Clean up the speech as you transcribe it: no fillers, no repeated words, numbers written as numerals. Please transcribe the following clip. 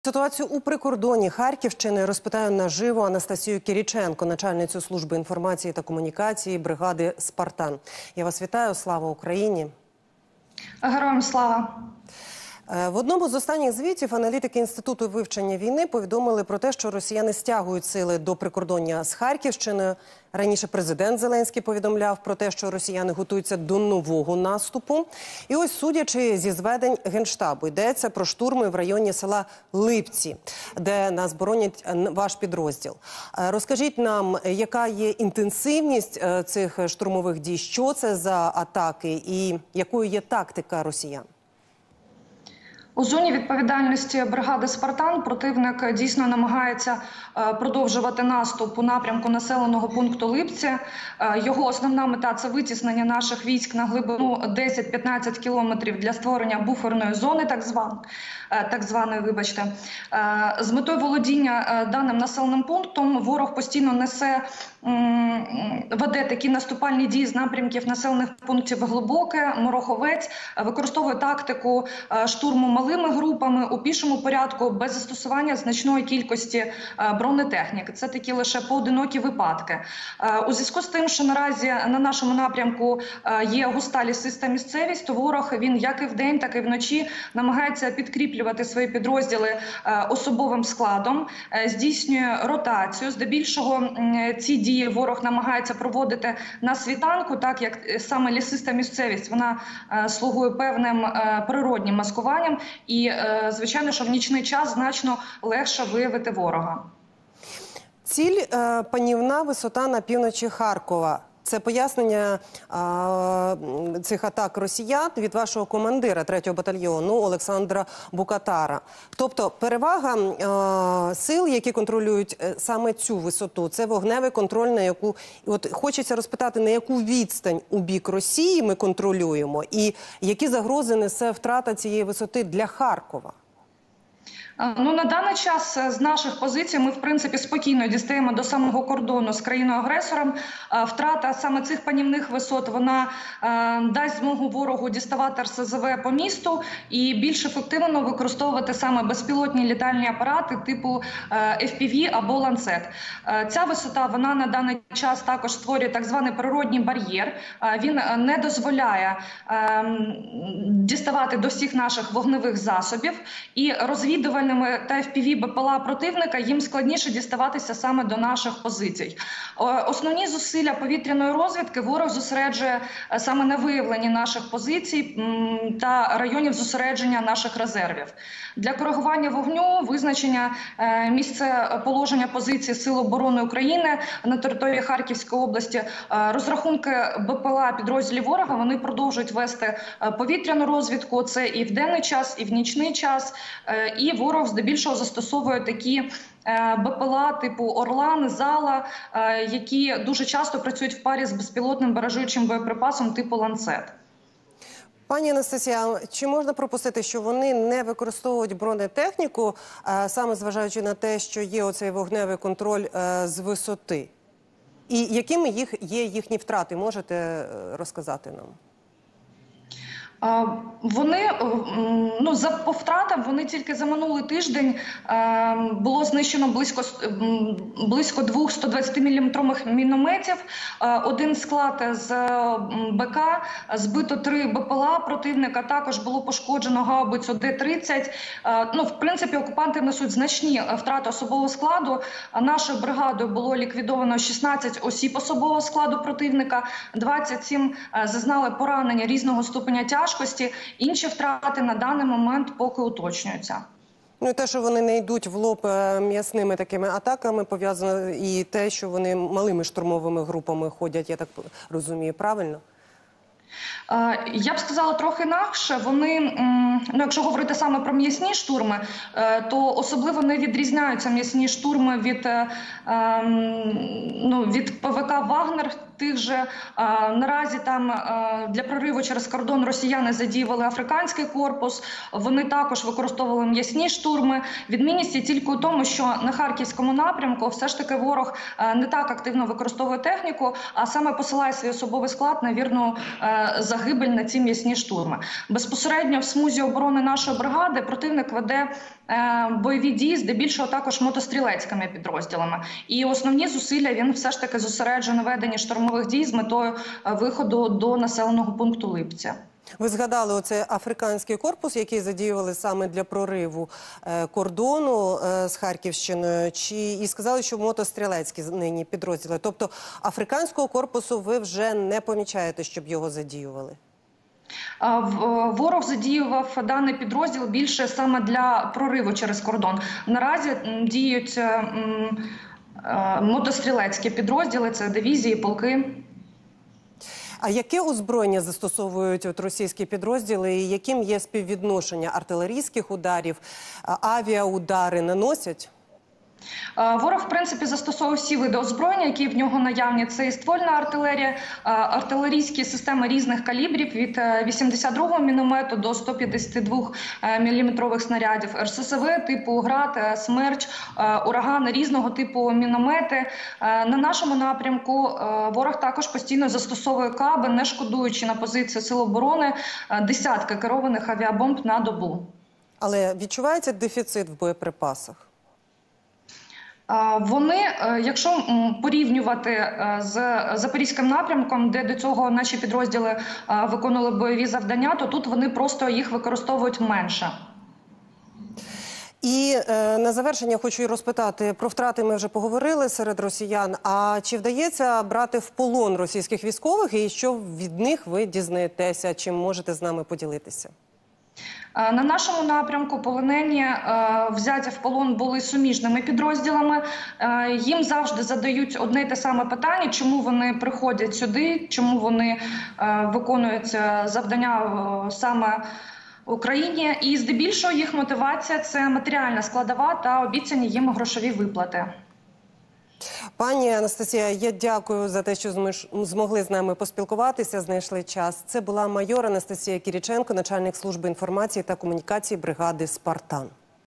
Ситуацію у прикордонні Харківщини розпитаю наживо Анастасію Кіріченко, начальницю служби інформації та комунікації бригади «Спартан». Я вас вітаю. Слава Україні! Героям слава! В одному з останніх звітів аналітики Інституту вивчення війни повідомили про те, що росіяни стягують сили до прикордоння з Харківщиною. Раніше президент Зеленський повідомляв про те, що росіяни готуються до нового наступу. І ось, судячи зі зведень Генштабу, йдеться про штурми в районі села Липці, де нас боронять ваш підрозділ. Розкажіть нам, яка є інтенсивність цих штурмових дій, що це за атаки і якою є тактика росіян? У зоні відповідальності бригади «Спартан» противник дійсно намагається продовжувати наступ у напрямку населеного пункту Липці. Його основна мета – це витіснення наших військ на глибину 10-15 кілометрів для створення буферної зони, так званої, вибачте. З метою володіння даним населеним пунктом ворог постійно веде такі наступальні дії з напрямків населених пунктів Глибоке, Мороховець, використовує тактику штурму малими групами у пішому порядку без застосування значної кількості бронетехніки. Це такі лише поодинокі випадки. У зв'язку з тим, що наразі на нашому напрямку є густа лісиста місцевість, то ворог, він як і вдень, так і вночі намагається підкріплювати свої підрозділи особовим складом, здійснює ротацію. Здебільшого ці дії ворог намагається проводити на світанку, так як саме лісиста місцевість, вона слугує певним природнім маскуванням і, звичайно, що в нічний час значно легше виявити ворога. Ціль – панівна висота на півночі Харкова. Це пояснення цих атак росіян від вашого командира 3-го батальйону Олександра Букатара. Тобто перевага сил, які контролюють саме цю висоту, це вогневий контроль, на яку... От хочеться розпитати, на яку відстань у бік Росії ми контролюємо і які загрози несе втрата цієї висоти для Харкова? Ну, на даний час з наших позицій ми, в принципі, спокійно дістаємо до самого кордону з країною-агресором. Втрата саме цих панівних висот, вона дасть змогу ворогу діставати РСЗВ по місту і більш ефективно використовувати саме безпілотні літальні апарати типу FPV або ланцет. Ця висота, вона на даний час також створює так званий природній бар'єр. Він не дозволяє діставати до всіх наших вогневих засобів і розвідувальними та FPV БПЛА противника їм складніше діставатися саме до наших позицій. Основні зусилля повітряної розвідки ворог зосереджує саме на виявленні наших позицій та районів зосередження наших резервів. Для коригування вогню, визначення місця положення позицій Сил оборони України на території Харківської області, розрахунки БПЛА підрозділів ворога, вони продовжують вести повітряну розвідку, це і в денний час, і в нічний час, і ворог здебільшого застосовує такі БПЛА типу «Орлан», «Зала», які дуже часто працюють в парі з безпілотним баражуючим боєприпасом типу «Ланцет». Пані Анастасія, чи можна пропустити, що вони не використовують бронетехніку, саме зважаючи на те, що є оцей вогневий контроль з висоти? І якими є їхні втрати? Можете розказати нам? Вони, по втратам, вони тільки за минулий тиждень було знищено близько 2 120-мм мінометів, один склад з БК, збито 3 БПЛА противника, також було пошкоджено гаубицю Д-30. В принципі, окупанти несуть значні втрати особового складу. Нашою бригадою було ліквідовано 16 осіб особового складу противника, 27 зазнали поранення різного ступеня тяжкості. Інші втрати на даний момент поки уточнюються. Ну і те, що вони не йдуть в лоб м'ясними такими атаками, пов'язано і те, що вони малими штурмовими групами ходять, я так розумію, правильно? Я б сказала трохи інакше. Вони, якщо говорити саме про м'ясні штурми, то особливо не відрізняються м'ясні штурми від ПВК «Вагнер», тих же. Наразі там для прориву через кордон росіяни задіювали африканський корпус, вони також використовували м'ясні штурми. Відмінність є тільки у тому, що на Харківському напрямку все ж таки ворог не так активно використовує техніку, а саме посилає свій особовий склад на вірну загибель на ці м'ясні штурми. Безпосередньо в смузі оборони нашої бригади противник веде бойові дії, здебільшого також мотострілецькими підрозділами. І основні зусилля він все ж таки зосереджує на веденні штурмових дій з метою виходу до населеного пункту Липця. Ви згадали оцей африканський корпус, який задіювали саме для прориву кордону з Харківщиною, і сказали, що мотострілецькі нині підрозділи. Тобто африканського корпусу ви вже не помічаєте, щоб його задіювали? Ворог задіював даний підрозділ більше саме для прориву через кордон. Наразі діють мотострілецькі підрозділи, це дивізії, полки. А яке озброєння застосовують російські підрозділи і яким є співвідношення артилерійських ударів, авіаудари наносять? Ворог, в принципі, застосовує всі види озброєння, які в нього наявні. Це і ствольна артилерія, артилерійські системи різних калібрів від 82-го міномету до 152-мм снарядів, РСЗВ типу «Град», «Смерч», «Ураган», різного типу міномети. На нашому напрямку ворог також постійно застосовує каби, не шкодуючи на позиції Сил оборони десятки керованих авіабомб на добу. Але відчувається дефіцит в боєприпасах? Вони, якщо порівнювати з Запорізьким напрямком, де до цього наші підрозділи виконували бойові завдання, то тут вони просто їх використовують менше. І на завершення хочу розпитати, про втрати ми вже поговорили серед росіян, а чи вдається брати в полон російських військових і що від них ви дізнаєтеся, чим можете з нами поділитися? На нашому напрямку полонені взяті в полон були суміжними підрозділами. Їм завжди задають одне й те саме питання, чому вони приходять сюди, чому вони виконують завдання саме в Україні. І здебільшого їх мотивація – це матеріальна складова та обіцяні їм грошові виплати. Пані Анастасія, я дякую за те, що змогли з нами поспілкуватися, знайшли час. Це була майор Анастасія Кіріченко, начальник служби інформації та комунікації бригади «Спартан».